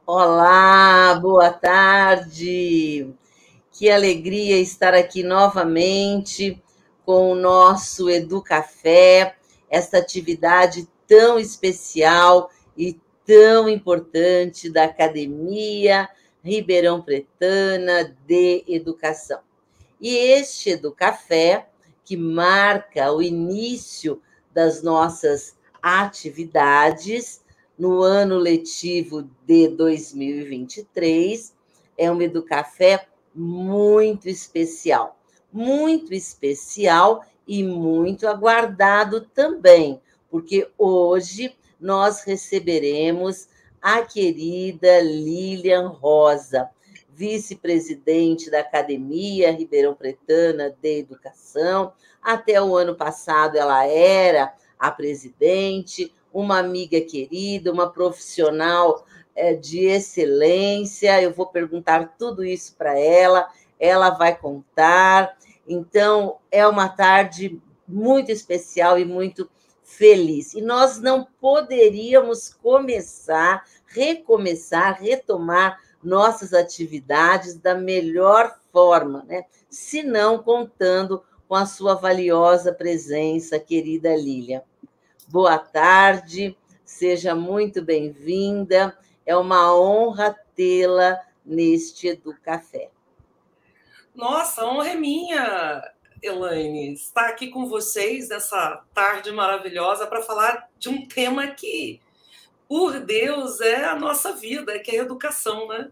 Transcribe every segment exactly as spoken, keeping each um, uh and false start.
Olá, boa tarde. Que alegria estar aqui novamente com o nosso Educafé, esta atividade tão especial e tão importante da Academia Ribeirão Pretana de Educação. E este Educafé, que marca o início das nossas atividades no ano letivo de dois mil e vinte e três, é um Educafé muito especial. Muito especial e muito aguardado também, porque hoje nós receberemos a querida Lilian Rosa, vice-presidente da Academia Ribeirão Pretana de Educação. Até o ano passado ela era a presidente, uma amiga querida, uma profissional de excelência. Eu vou perguntar tudo isso para ela, ela vai contar. Então, é uma tarde muito especial e muito feliz. E nós não poderíamos começar, recomeçar, retomar nossas atividades da melhor forma, né? Se não contando com a sua valiosa presença, querida Lília. Boa tarde, seja muito bem-vinda. É uma honra tê-la neste Educafé. Nossa, a honra é minha, Elaine, estar aqui com vocês nessa tarde maravilhosa para falar de um tema que, por Deus, é a nossa vida, que é a educação, né?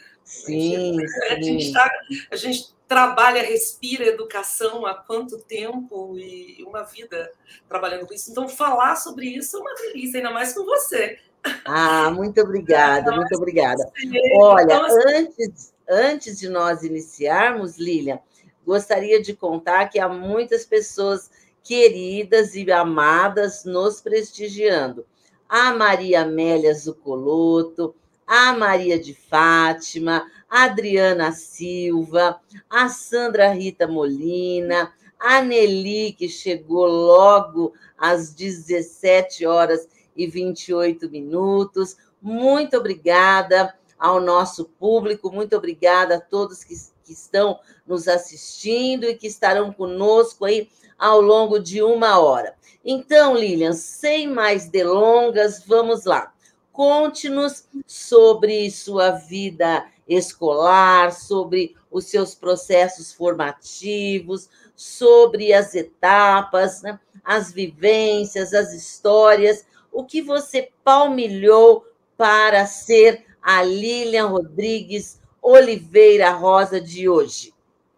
Sim, a, gente, sim. A, gente tá, a gente trabalha, respira educação há quanto tempo e uma vida trabalhando com isso. Então, falar sobre isso é uma delícia, ainda mais com você. Ah, muito obrigada, muito obrigada. Olha, então, assim, antes, antes de nós iniciarmos, Lilian, gostaria de contar que há muitas pessoas queridas e amadas nos prestigiando. A Maria Amélia Zucoloto, a Maria de Fátima, a Adriana Silva, a Sandra Rita Molina, a Nelly, que chegou logo às dezessete horas e vinte e oito minutos. Muito obrigada ao nosso público, muito obrigada a todos que, que estão nos assistindo e que estarão conosco aí ao longo de uma hora. Então, Lilian, sem mais delongas, vamos lá. Conte-nos sobre sua vida escolar, sobre os seus processos formativos, sobre as etapas, né, as vivências, as histórias, o que você palmilhou para ser a Lilian Rodrigues Oliveira Rosa de hoje?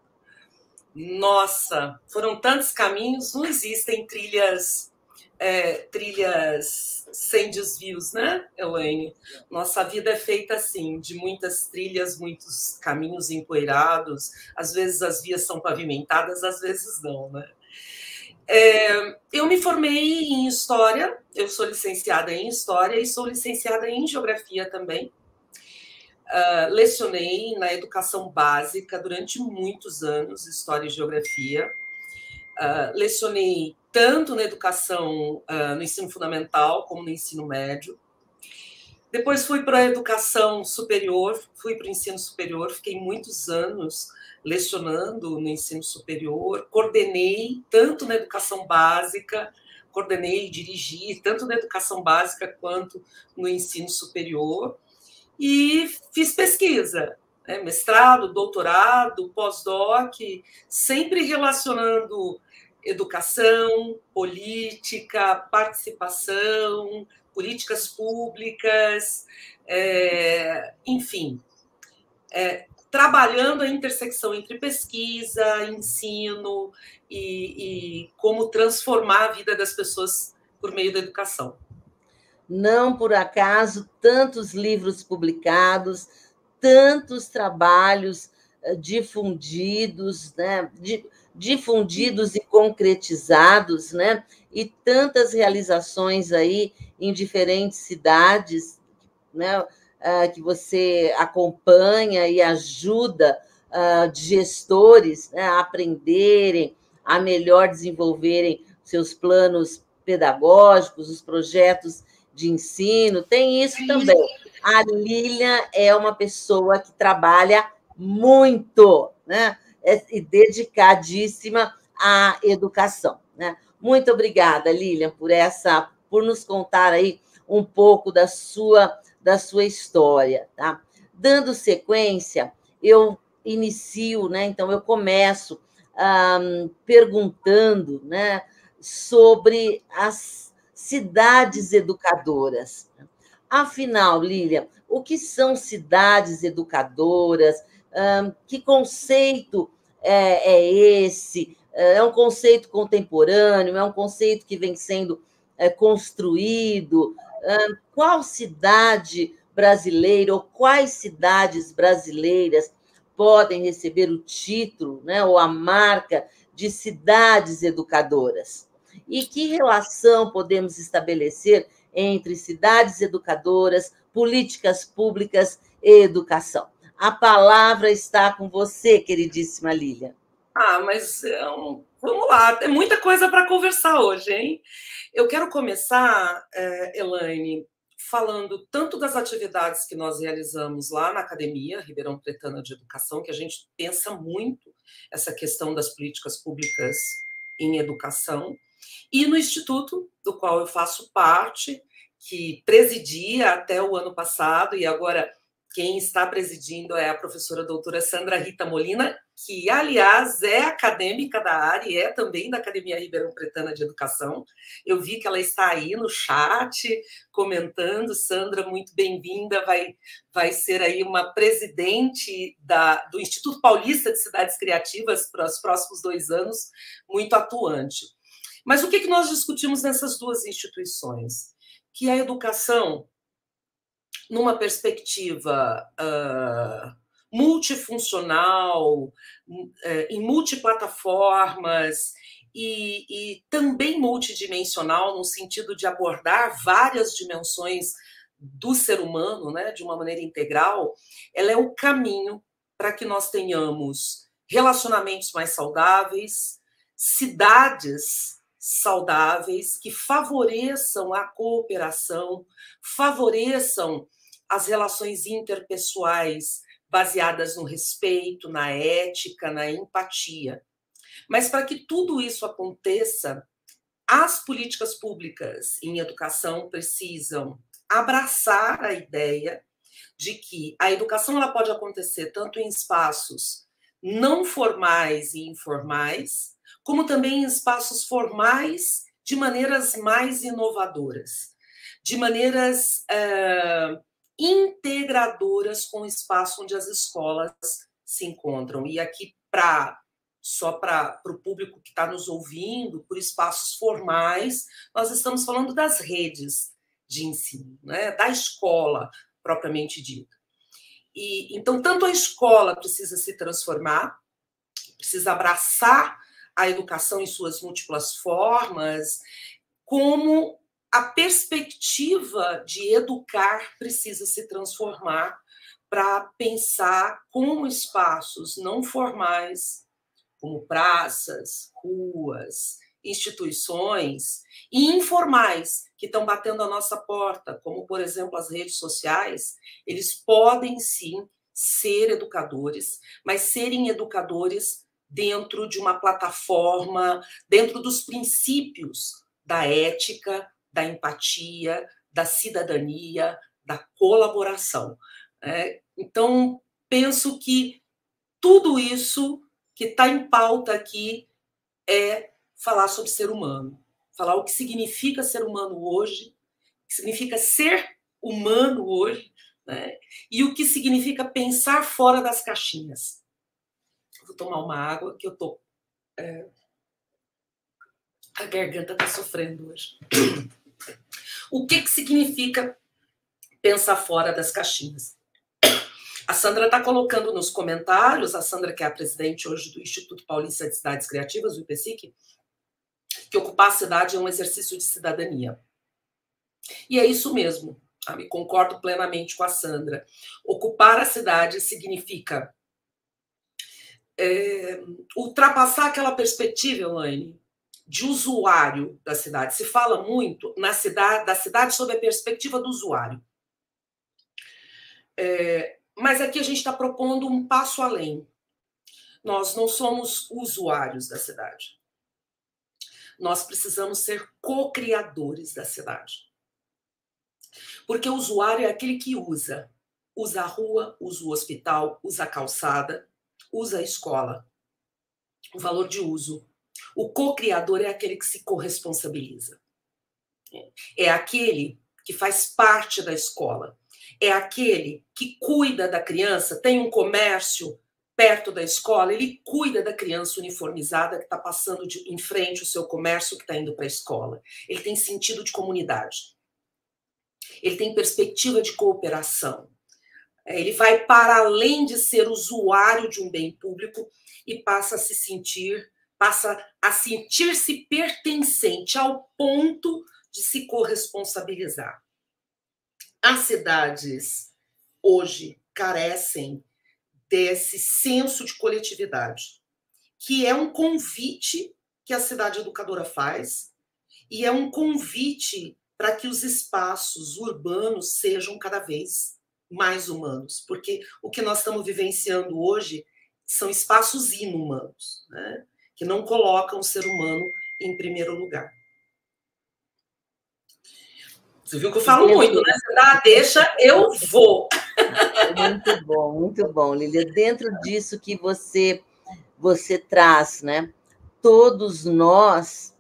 Nossa, foram tantos caminhos, não existem trilhas, é, trilhas sem desvios, né, Elaine? Nossa vida é feita assim, de muitas trilhas, muitos caminhos empoeirados, às vezes as vias são pavimentadas, às vezes não, né? É, eu me formei em História, eu sou licenciada em História e sou licenciada em Geografia também. Uh, lecionei na educação básica durante muitos anos, História e Geografia. Uh, lecionei tanto na educação, uh, no ensino fundamental, como no ensino médio. Depois fui para a educação superior, fui para o ensino superior, fiquei muitos anos lecionando no ensino superior, coordenei tanto na educação básica, coordenei e dirigi tanto na educação básica quanto no ensino superior, e fiz pesquisa, né? Mestrado, doutorado, pós-doc, sempre relacionando educação, política, participação, políticas públicas, é, enfim, é, trabalhando a intersecção entre pesquisa, ensino e, e como transformar a vida das pessoas por meio da educação. Não por acaso, tantos livros publicados, tantos trabalhos difundidos, né? difundidos e concretizados, né? E tantas realizações aí em diferentes cidades, né? Que você acompanha e ajuda gestores, né, a aprenderem, a melhor desenvolverem seus planos pedagógicos, os projetos de ensino, tem isso também. A Lilian é uma pessoa que trabalha muito, né? E dedicadíssima à educação, né? Muito obrigada, Lilian, por essa, por nos contar aí um pouco da sua, da sua história, tá? Dando sequência, eu inicio, né? Então eu começo um, perguntando, né, sobre as cidades educadoras. Afinal, Lília, o que são cidades educadoras? Um, que conceito é, é esse? É um conceito contemporâneo? É um conceito que vem sendo é, construído? Um, qual cidade brasileira ou quais cidades brasileiras podem receber o título, né, ou a marca de cidades educadoras? E que relação podemos estabelecer entre cidades educadoras, políticas públicas e educação? A palavra está com você, queridíssima Lília. Ah, mas é um... vamos lá, tem muita coisa para conversar hoje, hein? Eu quero começar, Elaine, falando tanto das atividades que nós realizamos lá na Academia Ribeirão Pretana de Educação, que a gente pensa muito essa questão das políticas públicas em educação, e no Instituto, do qual eu faço parte, que presidia até o ano passado, e agora quem está presidindo é a professora doutora Sandra Rita Molina, que, aliás, é acadêmica da área e é também da Academia Ribeirão Pretana de Educação. Eu vi que ela está aí no chat comentando. Sandra, muito bem-vinda, vai, vai ser aí uma presidente da, do Instituto Paulista de Cidades Criativas para os próximos dois anos, muito atuante. Mas o que nós discutimos nessas duas instituições? Que a educação, numa perspectiva uh, multifuncional, uh, em multiplataformas e, e também multidimensional, no sentido de abordar várias dimensões do ser humano, né, de uma maneira integral, ela é o caminho para que nós tenhamos relacionamentos mais saudáveis, cidades saudáveis que favoreçam a cooperação, favoreçam as relações interpessoais baseadas no respeito, na ética, na empatia. Mas para que tudo isso aconteça, as políticas públicas em educação precisam abraçar a ideia de que a educação ela pode acontecer tanto em espaços não formais e informais, como também em espaços formais de maneiras mais inovadoras, de maneiras uh, integradoras com o espaço onde as escolas se encontram. E aqui, pra, só para o público que está nos ouvindo, por espaços formais, nós estamos falando das redes de ensino, né? Da escola propriamente dita. E, então, tanto a escola precisa se transformar, precisa abraçar a educação em suas múltiplas formas, como a perspectiva de educar precisa se transformar para pensar como espaços não formais, como praças, ruas, instituições, e informais, que estão batendo a nossa porta, como, por exemplo, as redes sociais, eles podem, sim, ser educadores, mas serem educadores dentro de uma plataforma, dentro dos princípios da ética, da empatia, da cidadania, da colaboração. É, então, penso que tudo isso que está em pauta aqui é falar sobre ser humano, falar o que significa ser humano hoje, o que significa ser humano hoje, né? E o que significa pensar fora das caixinhas. Vou tomar uma água, que eu tô... É, a garganta está sofrendo hoje. O que, que significa pensar fora das caixinhas? A Sandra está colocando nos comentários, a Sandra, que é a presidente hoje do Instituto Paulista de Cidades Criativas, o I P S I C, que ocupar a cidade é um exercício de cidadania. E é isso mesmo, sabe? Concordo plenamente com a Sandra. Ocupar a cidade significa é, ultrapassar aquela perspectiva, Elaine, de usuário da cidade. Se fala muito na cidade, da cidade sob a perspectiva do usuário. É, mas aqui a gente está propondo um passo além. Nós não somos usuários da cidade. Nós precisamos ser co-criadores da cidade. Porque o usuário é aquele que usa. Usa a rua, usa o hospital, usa a calçada, usa a escola. O valor de uso. O co-criador é aquele que se corresponsabiliza. É aquele que faz parte da escola. É aquele que cuida da criança, tem um comércio perto da escola, ele cuida da criança uniformizada que está passando de, em frente ao seu comércio, que está indo para a escola. Ele tem sentido de comunidade. Ele tem perspectiva de cooperação. Ele vai para além de ser usuário de um bem público e passa a se sentir, passa a sentir-se pertencente ao ponto de se corresponsabilizar. As cidades hoje carecem desse senso de coletividade, que é um convite que a cidade educadora faz e é um convite para que os espaços urbanos sejam cada vez mais humanos, porque o que nós estamos vivenciando hoje são espaços inumanos, né? Que não colocam o ser humano em primeiro lugar. Você viu que eu falo muito, né? Você dá, deixa, eu vou. Muito bom, muito bom, Lília. Dentro disso que você, você traz, né? Todos nós,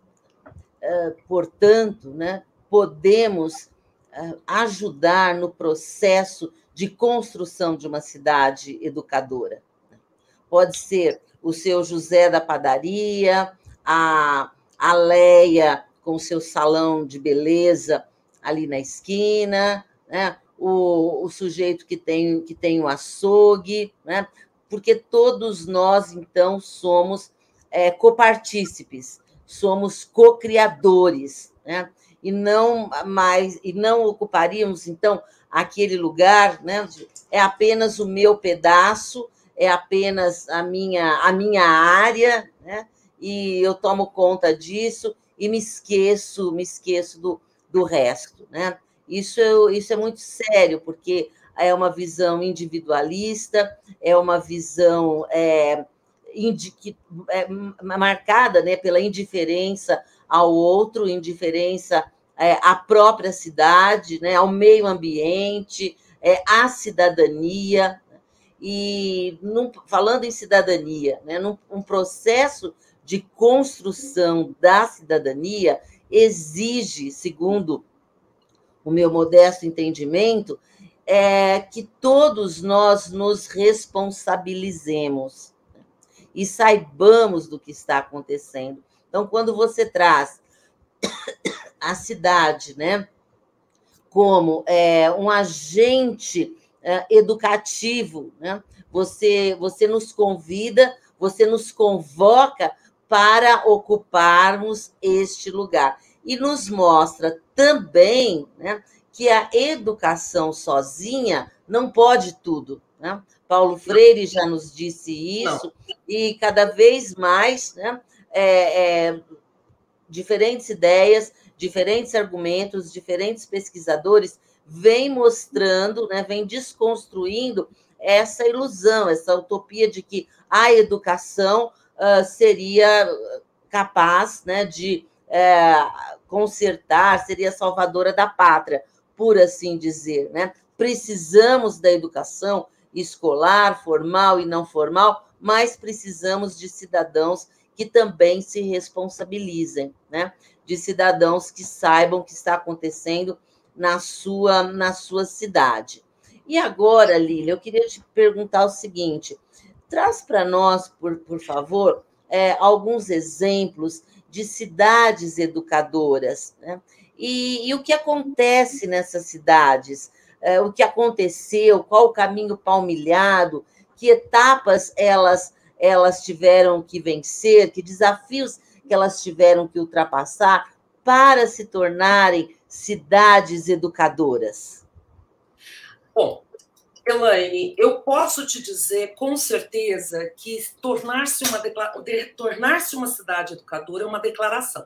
portanto, né, podemos ajudar no processo de construção de uma cidade educadora. Pode ser o seu José da padaria, a, a Leia com o seu salão de beleza ali na esquina, né? o, o sujeito que tem, que tem o açougue, né? Porque todos nós, então, somos é, copartícipes, somos co-criadores, né? E não mais, e não ocuparíamos, então, aquele lugar, né? É apenas o meu pedaço, é apenas a minha, a minha área, né? E eu tomo conta disso e me esqueço, me esqueço do, do resto, né? Isso é, isso é muito sério, porque é uma visão individualista, é uma visão é, indi, é, marcada, né, pela indiferença ao outro, indiferença é, à própria cidade, né, ao meio ambiente, é, à cidadania. E, num, falando em cidadania, né, num um processo de construção da cidadania exige, segundo o meu modesto entendimento, é que todos nós nos responsabilizemos e saibamos do que está acontecendo. Então, quando você traz a cidade, né, como é, um agente é, educativo, né, você, você nos convida, você nos convoca para ocuparmos este lugar. E nos mostra também, né, que a educação sozinha não pode tudo, né? Paulo Freire já nos disse isso, não. E cada vez mais, né, é, é, diferentes ideias, diferentes argumentos, diferentes pesquisadores vêm mostrando, né, vêm desconstruindo essa ilusão, essa utopia de que a educação uh, seria capaz, né, de é, consertar, seria salvadora da pátria, por assim dizer, né? Precisamos da educação escolar, formal e não formal, mas precisamos de cidadãos que também se responsabilizem, né? De cidadãos que saibam o que está acontecendo na sua, na sua cidade. E agora, Lília, eu queria te perguntar o seguinte, traz para nós, por, por favor, é, alguns exemplos de cidades educadoras, né? E, e o que acontece nessas cidades, é, o que aconteceu, qual o caminho palmilhado, que etapas elas, elas tiveram que vencer, que desafios que elas tiveram que ultrapassar para se tornarem cidades educadoras. Bom, Elaine, eu posso te dizer com certeza que tornar-se uma, tornar-se uma cidade educadora é uma declaração.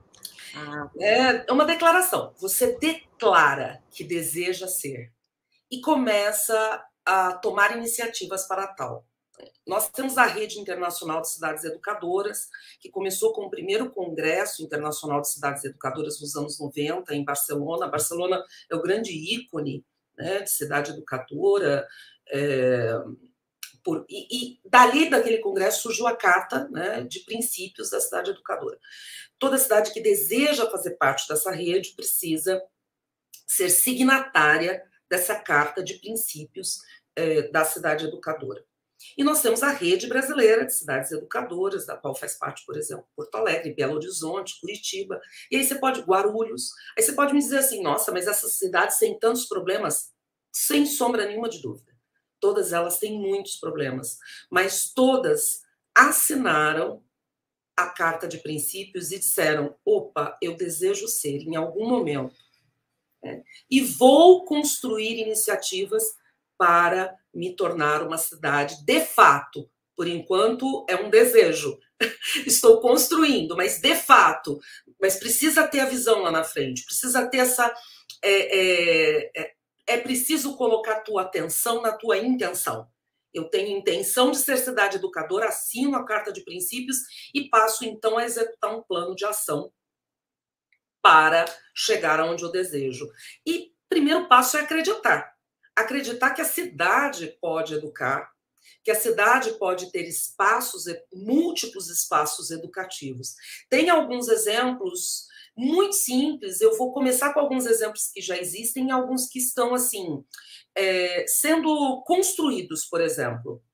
Ah. É uma declaração. Você declara que deseja ser. e começa a tomar iniciativas para tal. Nós temos a Rede Internacional de Cidades Educadoras, que começou com o primeiro Congresso Internacional de Cidades Educadoras nos anos noventa, em Barcelona. Barcelona é o grande ícone, né, de cidade educadora. É, por, e, e dali, daquele congresso, surgiu a Carta, né, de Princípios da Cidade Educadora. Toda cidade que deseja fazer parte dessa rede precisa ser signatária dessa Carta de Princípios é, da Cidade Educadora. E nós temos a Rede Brasileira de Cidades Educadoras, da qual faz parte, por exemplo, Porto Alegre, Belo Horizonte, Curitiba, e aí você pode, Guarulhos, aí você pode me dizer assim, nossa, mas essas cidades têm tantos problemas? Sem sombra nenhuma de dúvida. Todas elas têm muitos problemas, mas todas assinaram a Carta de Princípios e disseram, opa, eu desejo ser, em algum momento, né, e vou construir iniciativas para me tornar uma cidade de fato. Por enquanto, é um desejo. Estou construindo, mas de fato. Mas precisa ter a visão lá na frente, precisa ter essa... É, é, é, é preciso colocar a tua atenção na tua intenção. Eu tenho intenção de ser cidade educadora, assino a Carta de Princípios e passo, então, a executar um plano de ação para chegar aonde eu desejo. E o primeiro passo é acreditar. Acreditar que a cidade pode educar, que a cidade pode ter espaços, múltiplos espaços educativos. Tem alguns exemplos muito simples, eu vou começar com alguns exemplos que já existem e alguns que estão, assim, é, sendo construídos, por exemplo.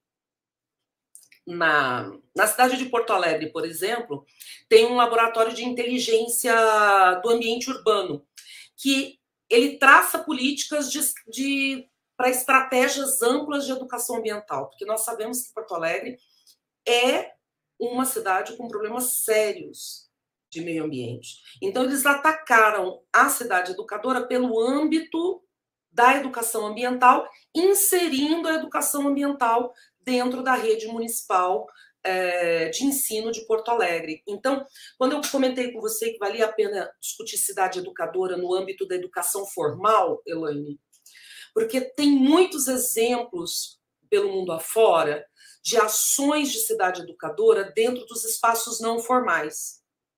Na, na cidade de Porto Alegre, por exemplo, tem um laboratório de inteligência do ambiente urbano, que ele traça políticas de, de, para estratégias amplas de educação ambiental, porque nós sabemos que Porto Alegre é uma cidade com problemas sérios de meio ambiente. Então, eles atacaram a cidade educadora pelo âmbito da educação ambiental, inserindo a educação ambiental dentro da rede municipal é, de ensino de Porto Alegre. Então, quando eu comentei com você que valia a pena discutir cidade educadora no âmbito da educação formal, Elaine, porque tem muitos exemplos pelo mundo afora de ações de cidade educadora dentro dos espaços não formais.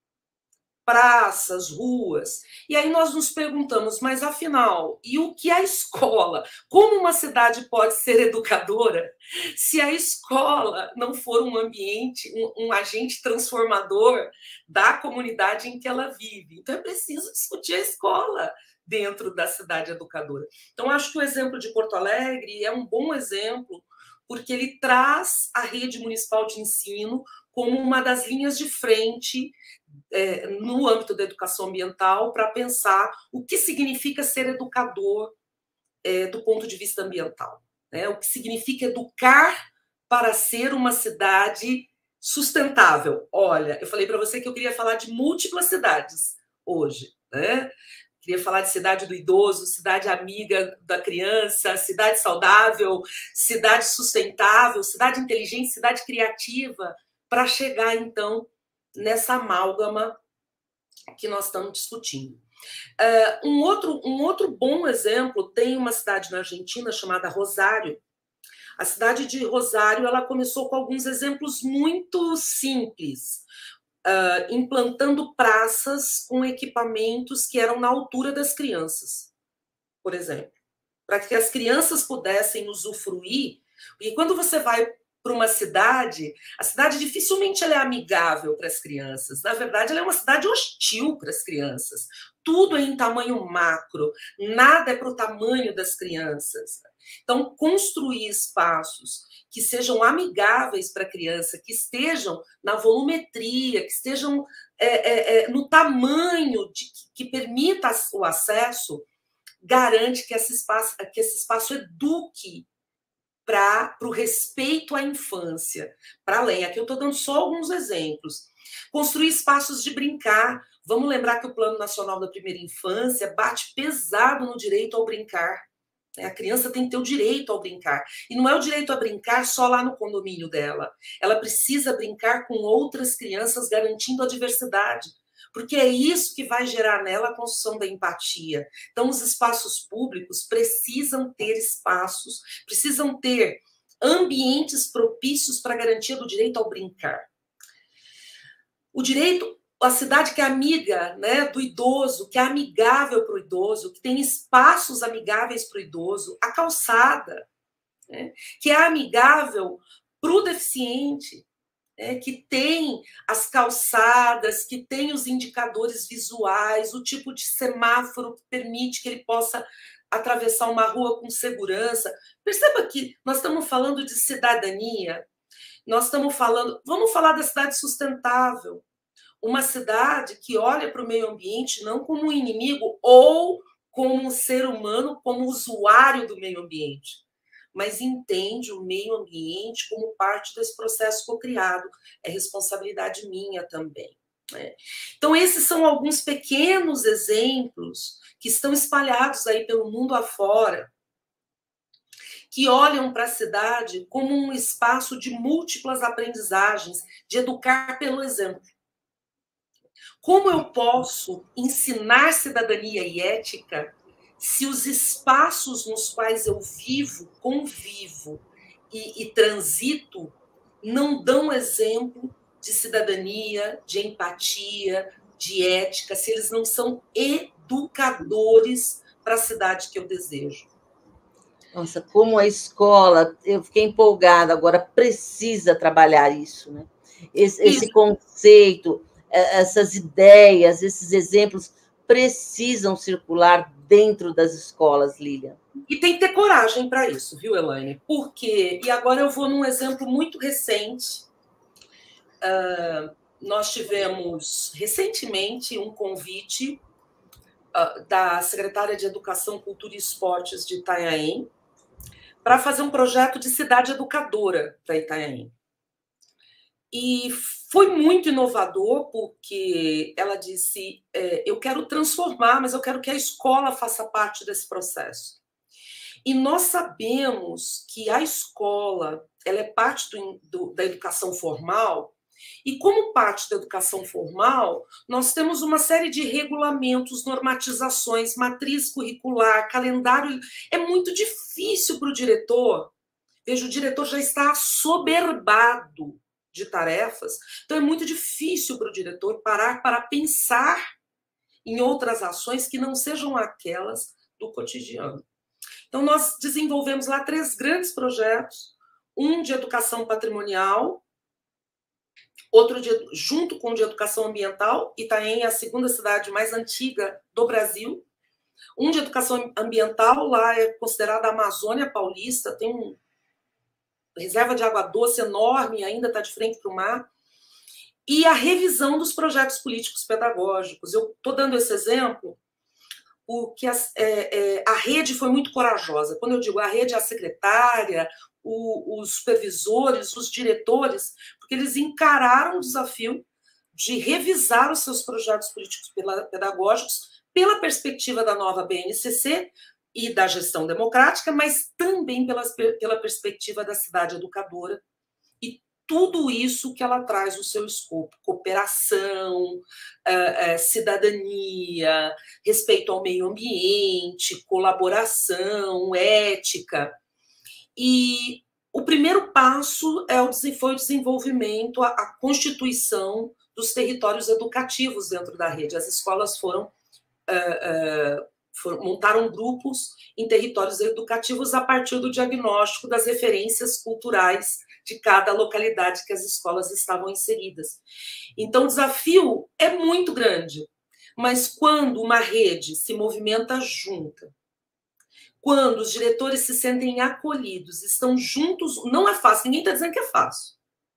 Praças, ruas. E aí nós nos perguntamos, mas afinal, e o que a escola? Como uma cidade pode ser educadora se a escola não for um ambiente, um, um agente transformador da comunidade em que ela vive? Então é preciso discutir a escola dentro da cidade educadora. Então acho que o exemplo de Porto Alegre é um bom exemplo, porque ele traz a rede municipal de ensino como uma das linhas de frente é, no âmbito da educação ambiental para pensar o que significa ser educador é, do ponto de vista ambiental, né? O que significa educar para ser uma cidade sustentável. Olha, eu falei para você que eu queria falar de múltiplas cidades hoje, né? Queria falar de cidade do idoso, cidade amiga da criança, cidade saudável, cidade sustentável, cidade inteligente, cidade criativa, para chegar, então, nessa amálgama que nós estamos discutindo. Uh, um, outro, um outro bom exemplo, tem uma cidade na Argentina chamada Rosário. A cidade de Rosário, ela começou com alguns exemplos muito simples, uh, implantando praças com equipamentos que eram na altura das crianças, por exemplo, para que as crianças pudessem usufruir. E quando você vai para uma cidade, a cidade dificilmente ela é amigável para as crianças. Na verdade, ela é uma cidade hostil para as crianças. Tudo é em tamanho macro, nada é para o tamanho das crianças. Então, construir espaços que sejam amigáveis para a criança, que estejam na volumetria, que estejam é, é, é, no tamanho de, que, que permita o acesso, garante que esse espaço, que esse espaço eduque para o respeito à infância, para além. Aqui eu estou dando só alguns exemplos. Construir espaços de brincar. Vamos lembrar que o Plano Nacional da Primeira Infância bate pesado no direito ao brincar. A criança tem que ter o direito ao brincar. E não é o direito a brincar só lá no condomínio dela. Ela precisa brincar com outras crianças, garantindo a diversidade. porque é isso que vai gerar nela a construção da empatia. Então, os espaços públicos precisam ter espaços, precisam ter ambientes propícios para a garantia do direito ao brincar. O direito, a cidade que é amiga, né, do idoso, que é amigável para o idoso, que tem espaços amigáveis para o idoso, a calçada, né, que é amigável para o deficiente, né, que tem as calçadas, que tem os indicadores visuais, o tipo de semáforo que permite que ele possa atravessar uma rua com segurança. Perceba que nós estamos falando de cidadania, nós estamos falando, vamos falar da cidade sustentável, uma cidade que olha para o meio ambiente não como um inimigo ou como um ser humano, como usuário do meio ambiente, mas entende o meio ambiente como parte desse processo cocriado. É responsabilidade minha também, né? Então, esses são alguns pequenos exemplos que estão espalhados aí pelo mundo afora, que olham para a cidade como um espaço de múltiplas aprendizagens, de educar pelo exemplo. Como eu posso ensinar cidadania e ética se os espaços nos quais eu vivo, convivo e, e transito não dão exemplo de cidadania, de empatia, de ética, se eles não são educadores para a cidade que eu desejo? Nossa, como a escola, eu fiquei empolgada, agora precisa trabalhar isso, né? Esse, esse Isso. conceito, essas ideias, esses exemplos precisam circular dentro das escolas, Lilian. E tem que ter coragem para isso, viu, Elaine? Porque, e agora eu vou num exemplo muito recente. Uh, nós tivemos recentemente um convite uh, da secretária de Educação, Cultura e Esportes de Itanhaém para fazer um projeto de cidade educadora para Itanhaém. E foi muito inovador, porque ela disse, é, eu quero transformar, mas eu quero que a escola faça parte desse processo. E nós sabemos que a escola, ela é parte do, do, da educação formal, e como parte da educação formal, nós temos uma série de regulamentos, normatizações, matriz curricular, calendário. É muito difícil para o diretor. Veja, o diretor já está assoberbado de tarefas, então é muito difícil para o diretor parar para pensar em outras ações que não sejam aquelas do cotidiano. Então, nós desenvolvemos lá três grandes projetos, um de educação patrimonial, outro de, junto com o de educação ambiental, Itanhaém é a segunda cidade mais antiga do Brasil, um de educação ambiental, lá é considerada a Amazônia Paulista, tem um reserva de água doce enorme, ainda está de frente para o mar, e a revisão dos projetos políticos pedagógicos. Eu estou dando esse exemplo porque a, é, é, a rede foi muito corajosa. Quando eu digo a rede, é a secretária, o, os supervisores, os diretores, porque eles encararam o desafio de revisar os seus projetos políticos pedagógicos pela perspectiva da nova B N C C e da gestão democrática, mas também pela, pela perspectiva da cidade educadora e tudo isso que ela traz no seu escopo: cooperação, cidadania, respeito ao meio ambiente, colaboração, ética. E o primeiro passo é o, foi o desenvolvimento, a, a constituição dos territórios educativos dentro da rede. As escolas foram... Uh, uh, montaram grupos em territórios educativos a partir do diagnóstico das referências culturais de cada localidade que as escolas estavam inseridas. Então, o desafio é muito grande, mas quando uma rede se movimenta junta, quando os diretores se sentem acolhidos, estão juntos, não é fácil, ninguém está dizendo que é fácil,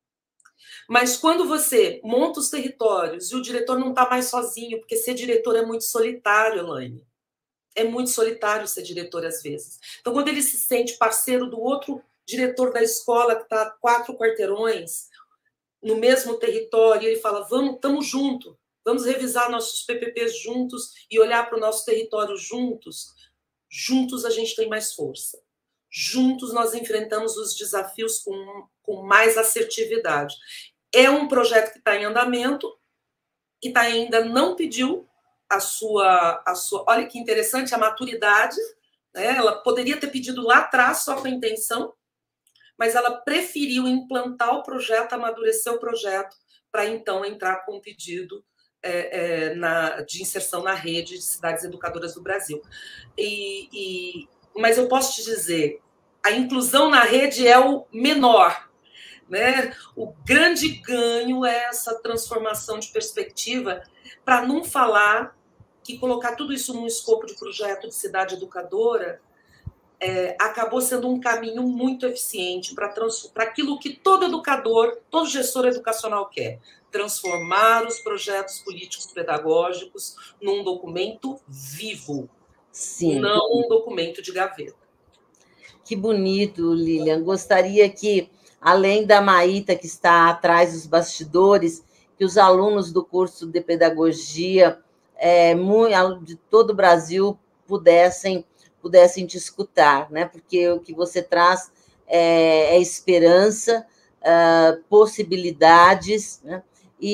mas quando você monta os territórios e o diretor não está mais sozinho, porque ser diretor é muito solitário, Elaine. É muito solitário ser diretor às vezes. Então, quando ele se sente parceiro do outro diretor da escola que está a quatro quarteirões no mesmo território, ele fala, vamos, estamos juntos, vamos revisar nossos P P Ps juntos e olhar para o nosso território juntos. Juntos a gente tem mais força. Juntos nós enfrentamos os desafios com, com mais assertividade. É um projeto que está em andamento Itaém ainda não pediu a sua, a sua... Olha que interessante, a maturidade, né? Ela poderia ter pedido lá atrás só com a intenção, mas ela preferiu implantar o projeto, amadurecer o projeto, para então entrar com um pedido é, é, na, de inserção na rede de cidades educadoras do Brasil. E, e, mas eu posso te dizer, a inclusão na rede é o menor, né? O grande ganho é essa transformação de perspectiva, para não falar que colocar tudo isso num escopo de projeto de cidade educadora é, acabou sendo um caminho muito eficiente para aquilo que todo educador, todo gestor educacional quer, transformar os projetos políticos pedagógicos num documento vivo, Sim. Não um documento de gaveta. Que bonito, Lilian. Gostaria que, além da Maíta, que está atrás dos bastidores, que os alunos do curso de pedagogia é, de todo o Brasil pudessem, pudessem te escutar, né? Porque o que você traz é, é esperança, é, possibilidades, né?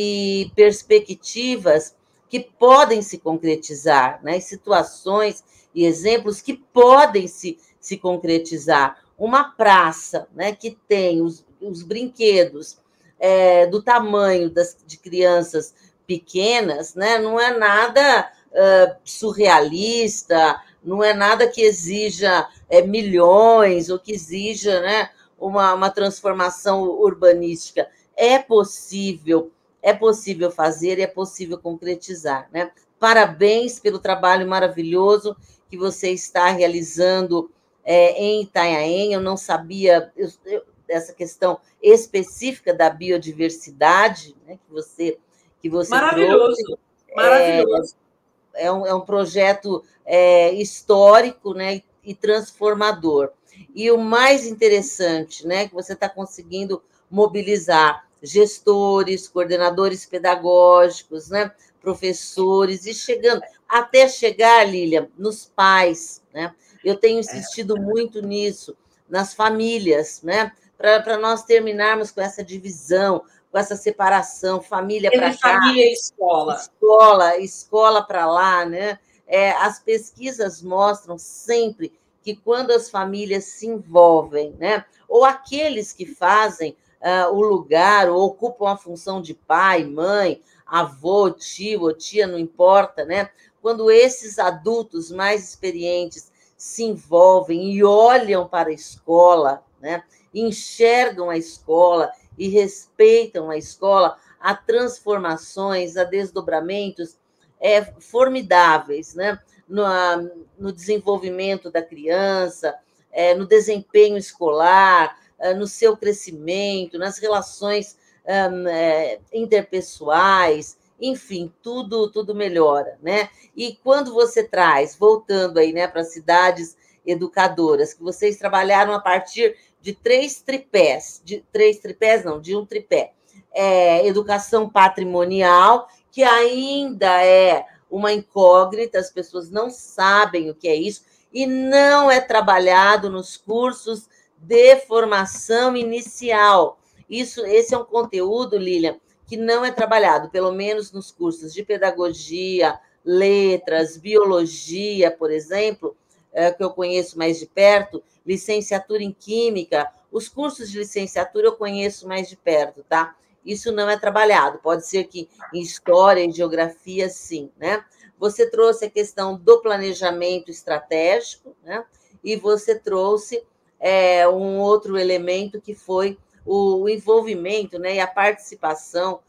E perspectivas que podem se concretizar, né? Situações e exemplos que podem se, se concretizar. Uma praça, né, que tem os, os brinquedos é, do tamanho das, de crianças pequenas, né, não é nada uh, surrealista, não é nada que exija é, milhões ou que exija, né, uma, uma transformação urbanística. É possível É possível fazer e é possível concretizar, né? Parabéns pelo trabalho maravilhoso que você está realizando é, em Itanhaém. Eu não sabia eu, eu, dessa questão específica da biodiversidade, né, que você, que você maravilhoso, trouxe. Maravilhoso. É, é, um, é um projeto é, histórico, né, e, e transformador. E o mais interessante, né, que você está conseguindo mobilizar gestores, coordenadores pedagógicos, né, professores, e chegando, até chegar, Lilian, nos pais, né? Eu tenho insistido é. muito nisso, nas famílias, né? Para nós terminarmos com essa divisão, com essa separação, família para cá. Família e escola. Escola, escola para lá, né? É, as pesquisas mostram sempre que quando as famílias se envolvem, né? Ou aqueles que fazem Uh, o lugar, ou ocupam a função de pai, mãe, avô, tio ou tia, não importa, né? Quando esses adultos mais experientes se envolvem e olham para a escola, né? Enxergam a escola e respeitam a escola, há transformações, há desdobramentos é, formidáveis, né? No, no desenvolvimento da criança, é, no desempenho escolar, no seu crescimento, nas relações um, é, interpessoais, enfim, tudo, tudo melhora, né? E quando você traz, voltando aí, né, para cidades educadoras, que vocês trabalharam a partir de três tripés, de três tripés, não, de um tripé, é, educação patrimonial, que ainda é uma incógnita, as pessoas não sabem o que é isso, e não é trabalhado nos cursos de formação inicial. Isso, esse é um conteúdo, Lilian, que não é trabalhado, pelo menos nos cursos de pedagogia, letras, biologia, por exemplo, é, que eu conheço mais de perto, licenciatura em química, os cursos de licenciatura eu conheço mais de perto, tá? Isso não é trabalhado, pode ser que em história e geografia, sim, né? Você trouxe a questão do planejamento estratégico, né? E você trouxe É, um outro elemento que foi o, o envolvimento, né, e a participação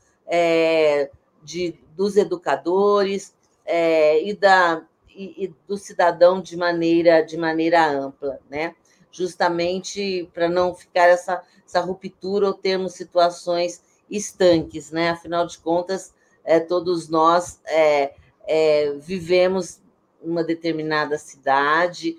é, de, dos educadores é, e, da, e, e do cidadão de maneira, de maneira ampla, né? Justamente para não ficar essa, essa ruptura ou termos situações estanques, né? Afinal de contas, é, todos nós é, é, vivemos uma determinada cidade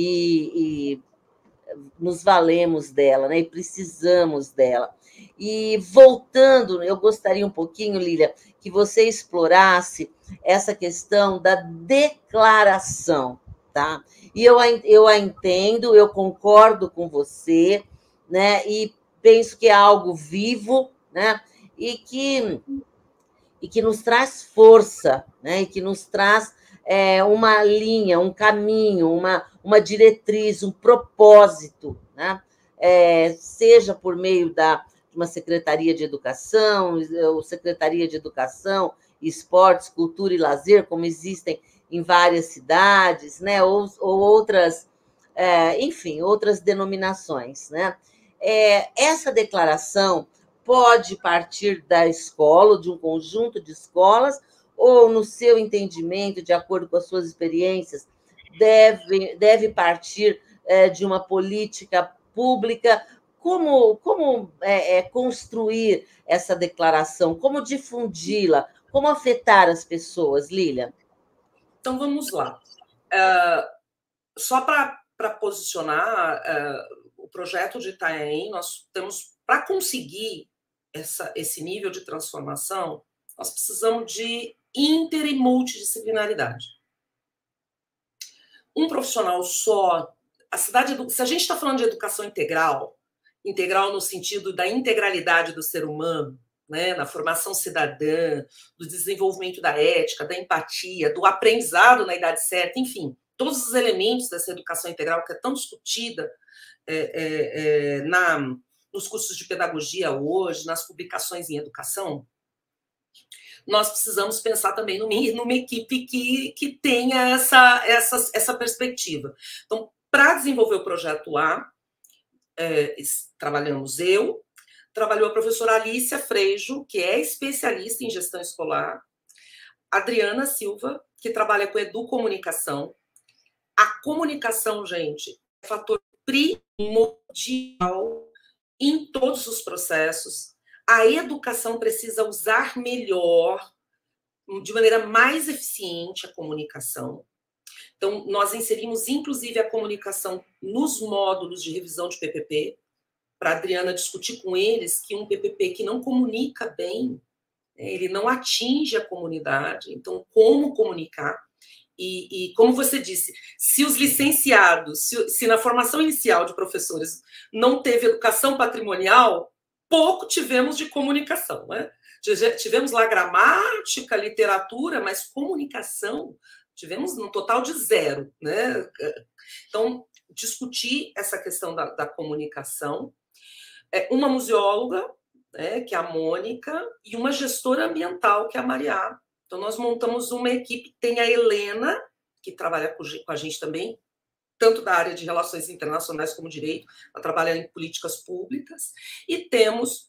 e, e nos valemos dela, né? E precisamos dela. E voltando, eu gostaria um pouquinho, Lília, que você explorasse essa questão da declaração, tá? E eu, eu a entendo, eu concordo com você, né? E penso que é algo vivo, né? E que, e que nos traz força, né? E que nos traz é, uma linha, um caminho, uma, uma diretriz, um propósito, né? É, seja por meio da uma secretaria de educação, ou secretaria de educação, esportes, cultura e lazer, como existem em várias cidades, né? Ou, ou outras, é, enfim, outras denominações, né? É, essa declaração pode partir da escola, de um conjunto de escolas, ou, no seu entendimento, de acordo com as suas experiências, deve, deve partir é, de uma política pública. Como, como é, é, construir essa declaração? Como difundi-la? Como afetar as pessoas, Lília? Então, vamos lá. Uh, só para posicionar uh, o projeto de Itanhaém, nós temos, para conseguir essa, esse nível de transformação, nós precisamos de inter e multidisciplinaridade. Um profissional só, a cidade, se a gente está falando de educação integral, integral no sentido da integralidade do ser humano, né, na formação cidadã, do desenvolvimento da ética, da empatia, do aprendizado na idade certa, enfim, todos os elementos dessa educação integral que é tão discutida é, é, é, na, nos cursos de pedagogia hoje, nas publicações em educação, nós precisamos pensar também numa, numa equipe que, que tenha essa, essa, essa perspectiva. Então, para desenvolver o projeto A, é, trabalhamos eu, trabalhou a professora Alicia Freixo, que é especialista em gestão escolar, Adriana Silva, que trabalha com educomunicação. A comunicação, gente, é fator primordial em todos os processos. A educação precisa usar melhor, de maneira mais eficiente, a comunicação. Então, nós inserimos, inclusive, a comunicação nos módulos de revisão de P P P, para a Adriana discutir com eles que um P P P que não comunica bem, ele não atinge a comunidade. Então, como comunicar? E, e como você disse, se os licenciados, se, se na formação inicial de professores não teve educação patrimonial, pouco tivemos de comunicação, né? Tivemos lá gramática, literatura, mas comunicação tivemos um total de zero, né? Então, discutir essa questão da, da comunicação. É, uma museóloga, né, que é a Mônica, e uma gestora ambiental, que é a Mariá. Então, nós montamos uma equipe, tem a Helena, que trabalha com a gente também, tanto da área de relações internacionais como direito, ela trabalha em políticas públicas, e temos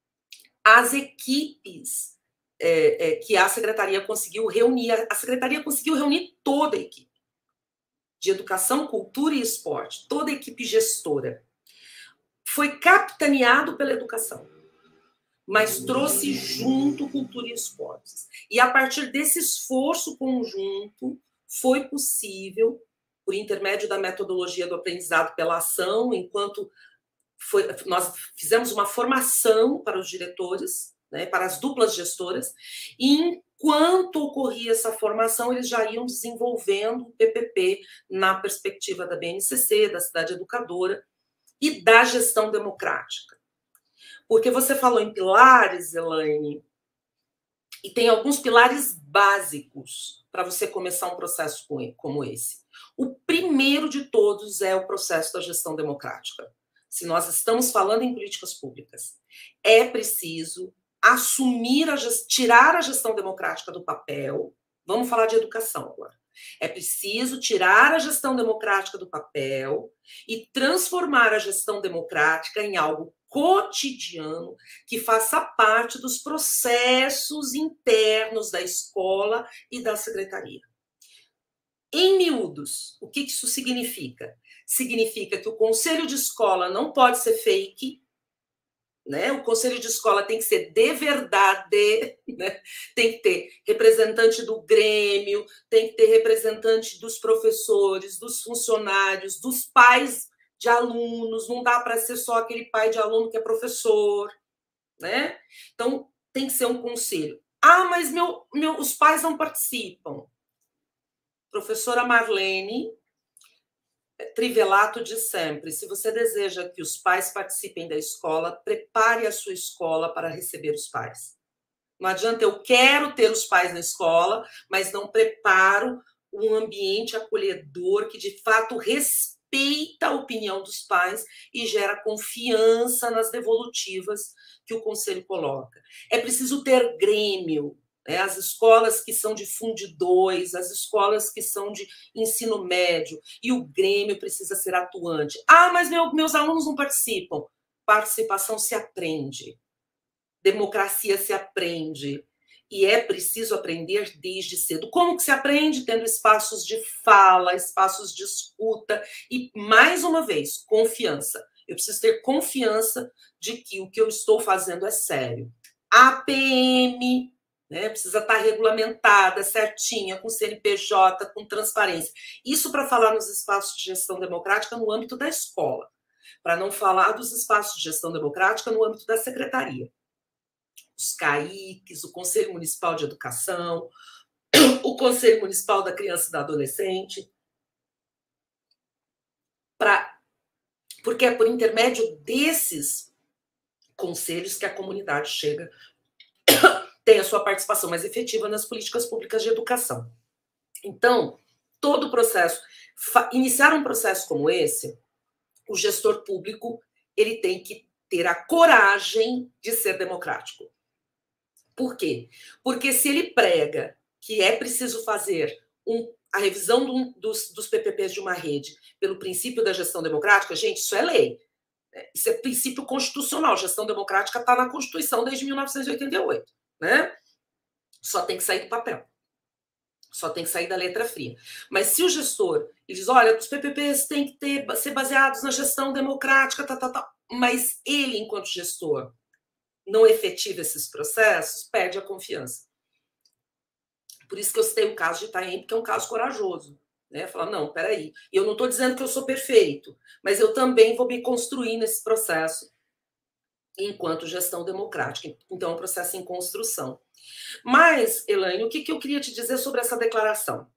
as equipes é, é, que a secretaria conseguiu reunir. A secretaria conseguiu reunir toda a equipe de educação, cultura e esporte, toda a equipe gestora. Foi capitaneado pela educação, mas trouxe junto cultura e esportes. E a partir desse esforço conjunto, foi possível, por intermédio da metodologia do aprendizado pela ação, enquanto foi, nós fizemos uma formação para os diretores, né, para as duplas gestoras, e enquanto ocorria essa formação, eles já iam desenvolvendo o P P P na perspectiva da B N C C, da cidade educadora e da gestão democrática. Porque você falou em pilares, Elaine, e tem alguns pilares básicos para você começar um processo como esse. O primeiro de todos é o processo da gestão democrática. Se nós estamos falando em políticas públicas, é preciso assumir, a gest... tirar a gestão democrática do papel. Vamos falar de educação agora. É preciso tirar a gestão democrática do papel e transformar a gestão democrática em algo cotidiano que faça parte dos processos internos da escola e da secretaria. Em miúdos, o que isso significa? Significa que o conselho de escola não pode ser fake, né? O conselho de escola tem que ser de verdade, né? Tem que ter representante do Grêmio, tem que ter representante dos professores, dos funcionários, dos pais de alunos, não dá para ser só aquele pai de aluno que é professor, né? Então, tem que ser um conselho. Ah, mas meu, meu, os pais não participam. Professora Marlene Trivelato diz sempre, se você deseja que os pais participem da escola, prepare a sua escola para receber os pais. Não adianta eu quero ter os pais na escola, mas não preparo um ambiente acolhedor que de fato respeita a opinião dos pais e gera confiança nas devolutivas que o conselho coloca. É preciso ter grêmio, né? As escolas que são de Fundi dois, as escolas que são de ensino médio, e o grêmio precisa ser atuante. Ah, mas meu, meus alunos não participam. Participação se aprende. Democracia se aprende. E é preciso aprender desde cedo. Como que se aprende? Tendo espaços de fala, espaços de escuta e, mais uma vez, confiança. Eu preciso ter confiança de que o que eu estou fazendo é sério. A P M, né, precisa estar regulamentada, certinha, com C N P J, com transparência. Isso para falar nos espaços de gestão democrática no âmbito da escola. Para não falar dos espaços de gestão democrática no âmbito da secretaria. Os C A I Cs, o Conselho Municipal de Educação, o Conselho Municipal da Criança e da Adolescente, pra, porque é por intermédio desses conselhos que a comunidade chega, tem a sua participação mais efetiva nas políticas públicas de educação. Então, todo o processo, iniciar um processo como esse, o gestor público ele tem que ter a coragem de ser democrático. Por quê? Porque se ele prega que é preciso fazer um, a revisão do, dos, dos P P Ps de uma rede pelo princípio da gestão democrática, gente, isso é lei. Isso é princípio constitucional. Gestão democrática está na Constituição desde mil novecentos e oitenta e oito. Né? Só tem que sair do papel. Só tem que sair da letra fria. Mas se o gestor ele diz, olha, os P P Ps têm que ter, ser baseados na gestão democrática, tá, tá, tá, mas ele, enquanto gestor, não efetiva esses processos, perde a confiança. Por isso que eu citei o caso de Itaém, porque é um caso corajoso. Né? Falar, não, peraí, eu não estou dizendo que eu sou perfeito, mas eu também vou me construir nesse processo enquanto gestão democrática. Então, é um processo em construção. Mas, Elaine, o que, que eu queria te dizer sobre essa declaração?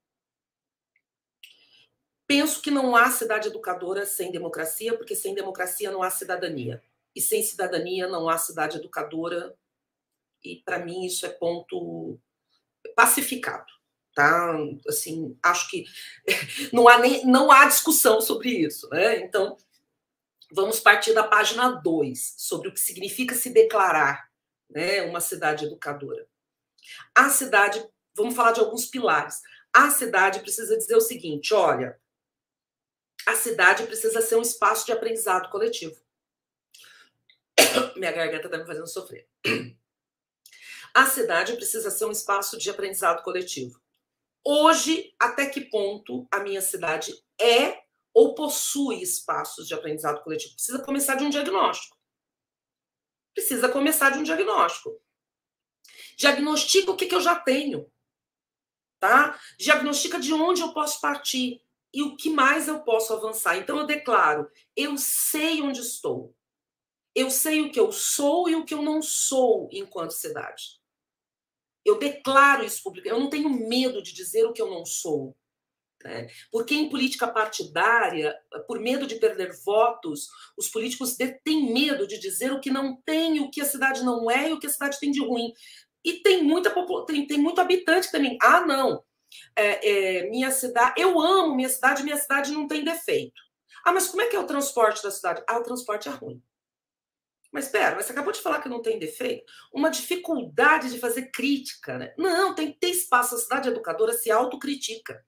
Penso que não há cidade educadora sem democracia, porque sem democracia não há cidadania. E sem cidadania não há cidade educadora, e para mim isso é ponto pacificado, tá? Assim, acho que não há, nem, não há discussão sobre isso, né? Então, vamos partir da página dois, sobre o que significa se declarar, né, uma cidade educadora. A cidade, vamos falar de alguns pilares. A cidade precisa dizer o seguinte, olha, a cidade precisa ser um espaço de aprendizado coletivo. Minha garganta está me fazendo sofrer. A cidade precisa ser um espaço de aprendizado coletivo. Hoje, até que ponto a minha cidade é ou possui espaços de aprendizado coletivo? Precisa começar de um diagnóstico. Precisa começar de um diagnóstico. Diagnostica o que, que eu já tenho. Tá? Diagnostica de onde eu posso partir e o que mais eu posso avançar. Então, eu declaro, eu sei onde estou. Eu sei o que eu sou e o que eu não sou enquanto cidade. Eu declaro isso publicamente. Eu não tenho medo de dizer o que eu não sou. Né? Porque em política partidária, por medo de perder votos, os políticos têm medo de dizer o que não tem, o que a cidade não é e o que a cidade tem de ruim. E tem, muita, tem, tem muito habitante também. Ah, não. É, é, minha cidade, eu amo minha cidade, minha cidade não tem defeito. Ah, mas como é que é o transporte da cidade? Ah, o transporte é ruim. Mas espera, mas você acabou de falar que não tem defeito? Uma dificuldade de fazer crítica, né? Não, tem que ter espaço. A cidade educadora se autocritica.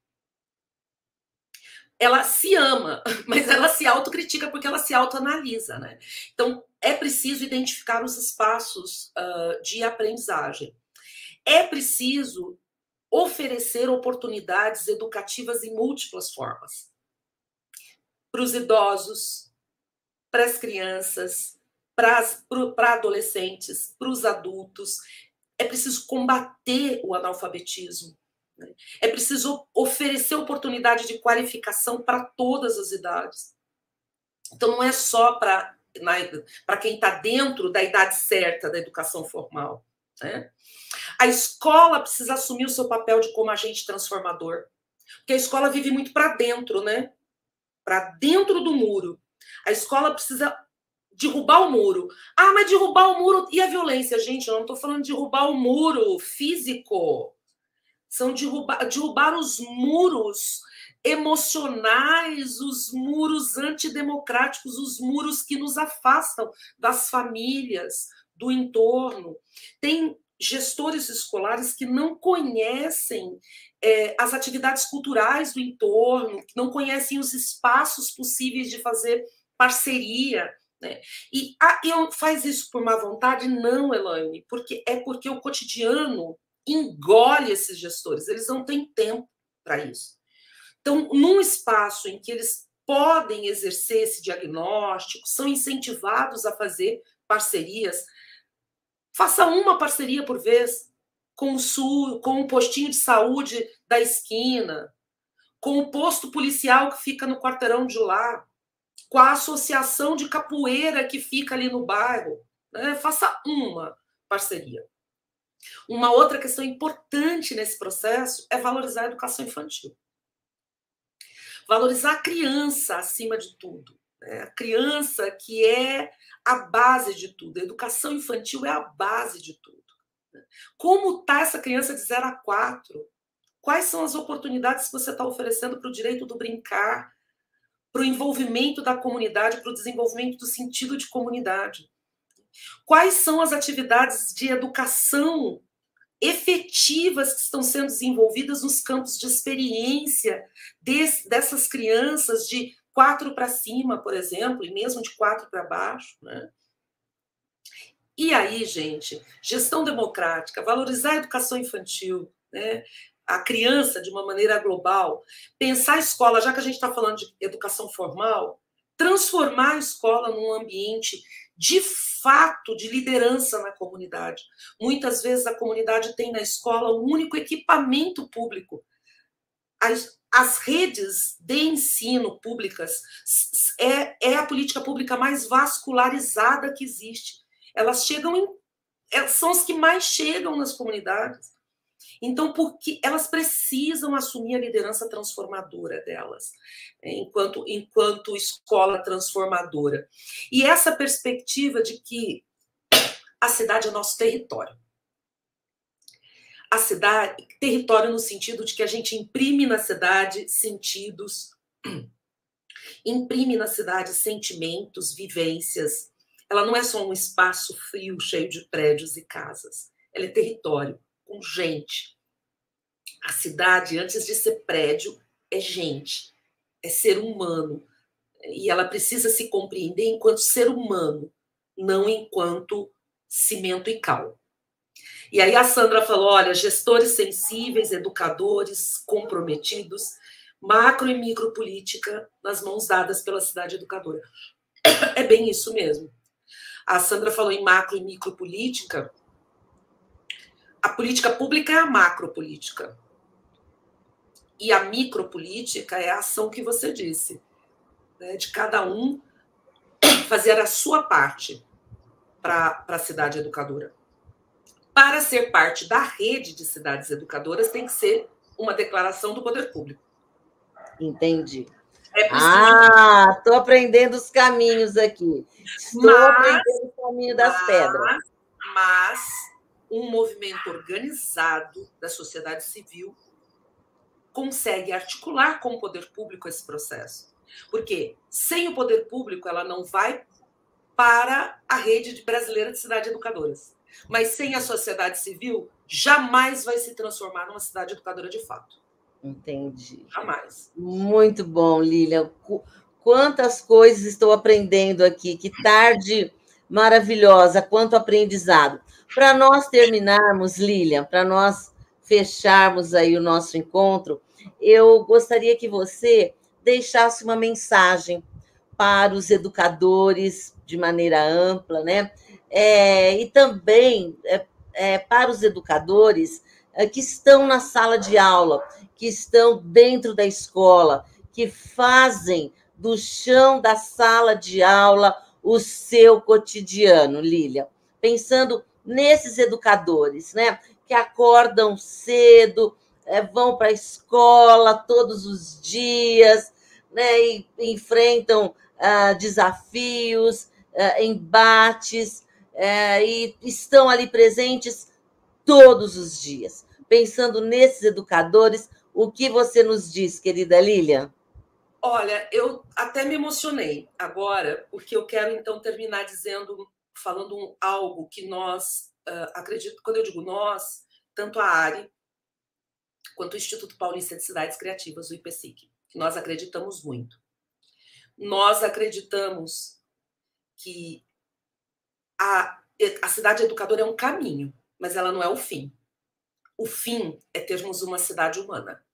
Ela se ama, mas ela se autocritica porque ela se autoanalisa, né? Então, é preciso identificar os espaços uh, de aprendizagem. É preciso oferecer oportunidades educativas em múltiplas formas. Para os idosos, para as crianças, para adolescentes, para os adultos. É preciso combater o analfabetismo. Né? É preciso oferecer oportunidade de qualificação para todas as idades. Então, não é só para quem está dentro da idade certa da educação formal. Né? A escola precisa assumir o seu papel de como agente transformador. Porque a escola vive muito para dentro, né? Para dentro do muro. A escola precisa derrubar o muro. Ah, mas derrubar o muro e a violência? Gente, eu não estou falando de derrubar o muro físico. São derrubar, derrubar os muros emocionais, os muros antidemocráticos, os muros que nos afastam das famílias, do entorno. Tem gestores escolares que não conhecem é, as atividades culturais do entorno, que não conhecem os espaços possíveis de fazer parceria. Né? E ah, eu faz isso por má vontade? Não, Elaine, porque é porque o cotidiano engole esses gestores, eles não têm tempo para isso. Então, num espaço em que eles podem exercer esse diagnóstico, são incentivados a fazer parcerias, faça uma parceria por vez com o SUS, com o postinho de saúde da esquina, com o posto policial que fica no quarteirão de lá, com a associação de capoeira que fica ali no bairro. Né? Faça uma parceria. Uma outra questão importante nesse processo é valorizar a educação infantil. Valorizar a criança acima de tudo. Né? A criança que é a base de tudo. A educação infantil é a base de tudo. Como está essa criança de zero a quatro? Quais são as oportunidades que você está oferecendo para o direito do brincar, para o envolvimento da comunidade, para o desenvolvimento do sentido de comunidade? Quais são as atividades de educação efetivas que estão sendo desenvolvidas nos campos de experiência desse, dessas crianças de quatro para cima, por exemplo, e mesmo de quatro para baixo, né? E aí, gente, gestão democrática, valorizar a educação infantil, né? A criança de uma maneira global, pensar a escola, já que a gente está falando de educação formal, transformar a escola num ambiente de fato de liderança na comunidade. Muitas vezes a comunidade tem na escola um único equipamento público. As, as redes de ensino públicas é, é a política pública mais vascularizada que existe. Elas chegam em, são as que mais chegam nas comunidades. Então, porque elas precisam assumir a liderança transformadora delas, enquanto, enquanto escola transformadora. E essa perspectiva de que a cidade é nosso território. A cidade, território no sentido de que a gente imprime na cidade sentidos, imprime na cidade sentimentos, vivências. Ela não é só um espaço frio, cheio de prédios e casas. Ela é território, com gente. A cidade, antes de ser prédio, é gente, é ser humano. E ela precisa se compreender enquanto ser humano, não enquanto cimento e cal. E aí a Sandra falou, olha, gestores sensíveis, educadores, comprometidos, macro e micropolítica nas mãos dadas pela cidade educadora. É bem isso mesmo. A Sandra falou em macro e micropolítica. A política pública é a macropolítica. E a micropolítica é a ação que você disse, né, de cada um fazer a sua parte para a cidade educadora. Para ser parte da rede de cidades educadoras, tem que ser uma declaração do poder público. Entendi. É ah, estou aprendendo os caminhos aqui. Estou mas, aprendendo o caminho das mas, pedras. Mas um movimento organizado da sociedade civil consegue articular com o poder público esse processo. Porque sem o poder público, ela não vai para a rede brasileira de cidades educadoras. Mas sem a sociedade civil, jamais vai se transformar numa cidade educadora de fato. Entendi. Jamais. Muito bom, Lilian. Quantas coisas estou aprendendo aqui. Que tarde maravilhosa, quanto aprendizado. Para nós terminarmos, Lilian, para nós fecharmos aí o nosso encontro, eu gostaria que você deixasse uma mensagem para os educadores de maneira ampla, né? É, e também é, é, para os educadores é, que estão na sala de aula, que estão dentro da escola, que fazem do chão da sala de aula o seu cotidiano, Lilian. Pensando nesses educadores, né? Que acordam cedo, é, vão para a escola todos os dias, né? E enfrentam ah, desafios, uh, embates, uh, e estão ali presentes todos os dias. Pensando nesses educadores, o que você nos diz, querida Lilian? Olha, eu até me emocionei agora, porque eu quero então terminar dizendo, falando um, algo que nós, uh, acredito, quando eu digo nós, tanto a ARI, quanto o Instituto Paulista de Cidades Criativas, o I P S I C, que nós acreditamos muito. Nós acreditamos que a, a cidade educadora é um caminho, mas ela não é o fim. O fim é termos uma cidade humana.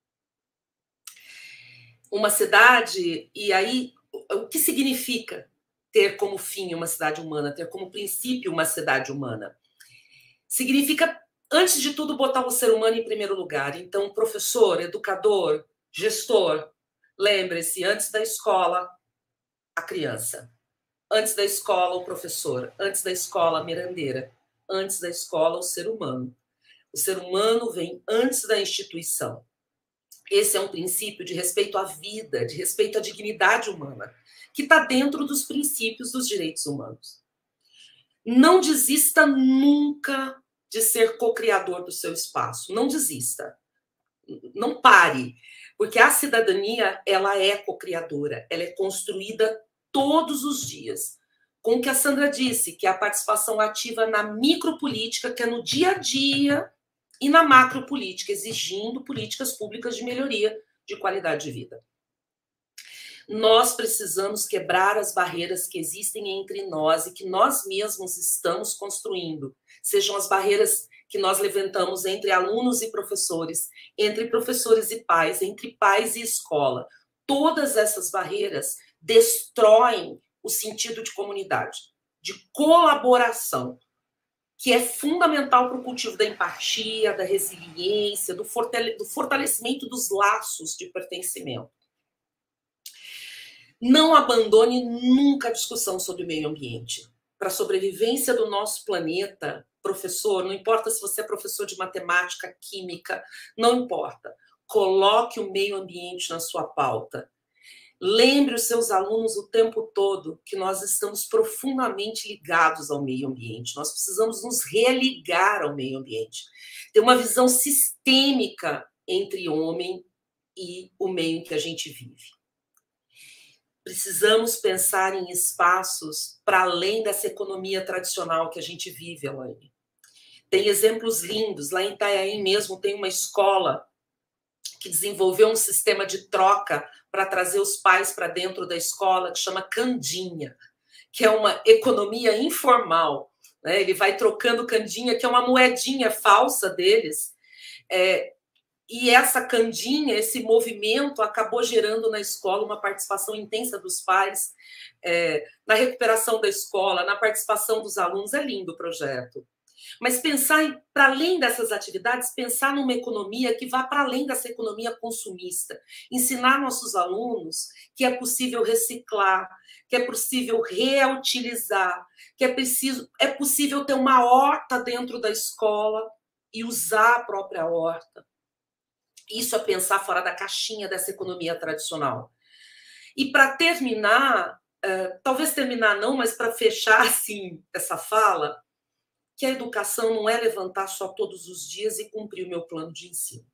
Uma cidade, e aí, o que significa ter como fim uma cidade humana, ter como princípio uma cidade humana? Significa, antes de tudo, botar o ser humano em primeiro lugar. Então, professor, educador, gestor, lembre-se, antes da escola, a criança. Antes da escola, o professor. Antes da escola, a merendeira. Antes da escola, o ser humano. O ser humano vem antes da instituição. Esse é um princípio de respeito à vida, de respeito à dignidade humana, que está dentro dos princípios dos direitos humanos. Não desista nunca de ser co-criador do seu espaço. Não desista. Não pare. Porque a cidadania, ela é co-criadora. Ela é construída todos os dias. Com o que a Sandra disse, que é a participação ativa na micropolítica, que é no dia a dia, e na macropolítica, exigindo políticas públicas de melhoria de qualidade de vida. Nós precisamos quebrar as barreiras que existem entre nós e que nós mesmos estamos construindo. Sejam as barreiras que nós levantamos entre alunos e professores, entre professores e pais, entre pais e escola. Todas essas barreiras destroem o sentido de comunidade, de colaboração, que é fundamental para o cultivo da empatia, da resiliência, do fortalecimento dos laços de pertencimento. Não abandone nunca a discussão sobre o meio ambiente. Para a sobrevivência do nosso planeta, professor, não importa se você é professor de matemática, química, não importa. Coloque o meio ambiente na sua pauta. Lembre os seus alunos o tempo todo que nós estamos profundamente ligados ao meio ambiente. Nós precisamos nos religar ao meio ambiente. Ter uma visão sistêmica entre homem e o meio em que a gente vive. Precisamos pensar em espaços para além dessa economia tradicional que a gente vive, Elaine. Tem exemplos lindos. Lá em Itanhaém mesmo tem uma escola que desenvolveu um sistema de troca para trazer os pais para dentro da escola, que chama Candinha, que é uma economia informal. Né? Ele vai trocando Candinha, que é uma moedinha falsa deles. É, e essa Candinha, esse movimento, acabou gerando na escola uma participação intensa dos pais, é, na recuperação da escola, na participação dos alunos. É lindo o projeto. Mas pensar, para além dessas atividades, pensar numa economia que vá para além dessa economia consumista. Ensinar nossos alunos que é possível reciclar, que é possível reutilizar, que é, preciso, é possível ter uma horta dentro da escola e usar a própria horta. Isso é pensar fora da caixinha dessa economia tradicional. E para terminar, uh, talvez terminar não, mas para fechar assim essa fala, que a educação não é levantar só todos os dias e cumprir o meu plano de ensino.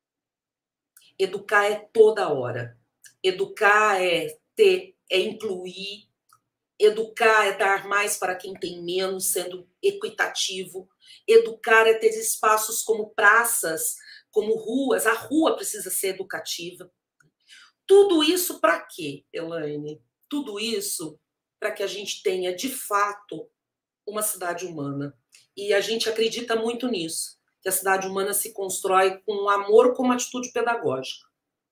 Educar é toda hora. Educar é ter, é incluir. Educar é dar mais para quem tem menos, sendo equitativo. Educar é ter espaços como praças, como ruas. A rua precisa ser educativa. Tudo isso para quê, Elaine? Tudo isso para que a gente tenha, de fato, uma cidade humana. E a gente acredita muito nisso, que a cidade humana se constrói com amor como atitude pedagógica.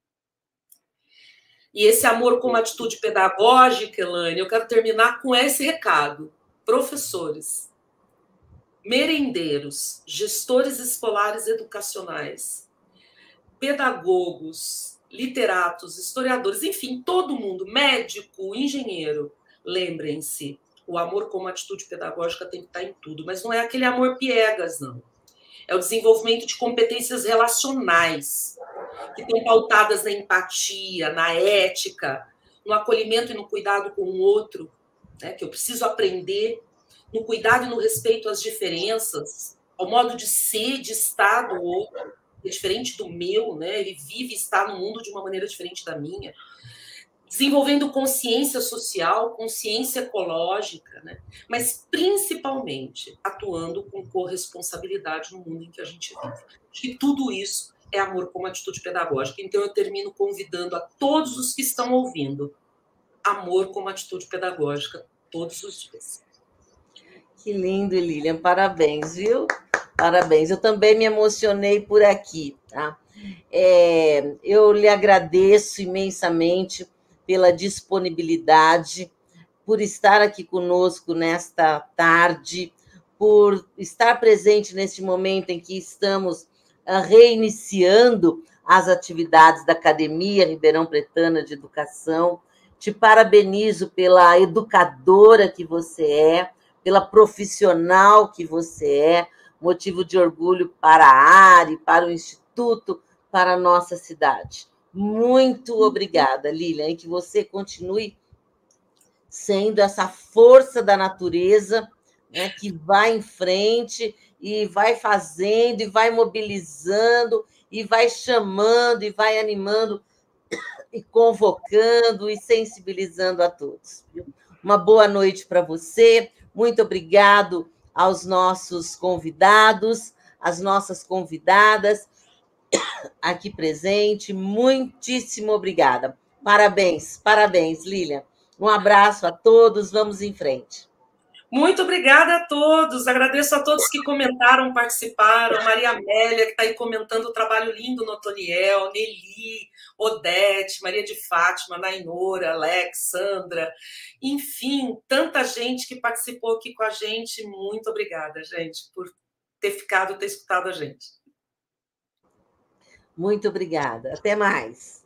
E esse amor como atitude pedagógica, Elaine, eu quero terminar com esse recado. Professores, merendeiros, gestores escolares educacionais, pedagogos, literatos, historiadores, enfim, todo mundo, médico, engenheiro, lembrem-se, o amor como atitude pedagógica tem que estar em tudo, mas não é aquele amor piegas, não. É o desenvolvimento de competências relacionais, que estão pautadas na empatia, na ética, no acolhimento e no cuidado com o outro, né, que eu preciso aprender no cuidado e no respeito às diferenças, ao modo de ser, de estar do outro, que é diferente do meu, né? Ele vive e está no mundo de uma maneira diferente da minha. Desenvolvendo consciência social, consciência ecológica, né? Mas principalmente atuando com corresponsabilidade no mundo em que a gente vive. Acho que tudo isso é amor como atitude pedagógica. Então eu termino convidando a todos os que estão ouvindo, amor como atitude pedagógica, todos os dias. Que lindo, Lilian, parabéns, viu? Parabéns. Eu também me emocionei por aqui, tá? É, eu lhe agradeço imensamente pela disponibilidade, por estar aqui conosco nesta tarde, por estar presente neste momento em que estamos reiniciando as atividades da Academia Ribeirão Pretana de Educação. Te parabenizo pela educadora que você é, pela profissional que você é, motivo de orgulho para a área, para o Instituto, para a nossa cidade. Muito obrigada, Lilian, e que você continue sendo essa força da natureza, né, que vai em frente e vai fazendo, e vai mobilizando, e vai chamando, e vai animando, e convocando, e sensibilizando a todos. Uma boa noite para você, muito obrigado aos nossos convidados, às nossas convidadas aqui presente, muitíssimo obrigada. Parabéns, parabéns, Lilian. Um abraço a todos, vamos em frente. Muito obrigada a todos, agradeço a todos que comentaram, participaram, Maria Amélia, que está aí comentando o trabalho lindo no Otoniel, Nelly, Odete, Maria de Fátima, Nainora, Alex, Sandra, enfim, tanta gente que participou aqui com a gente, muito obrigada, gente, por ter ficado, ter escutado a gente. Muito obrigada, até mais.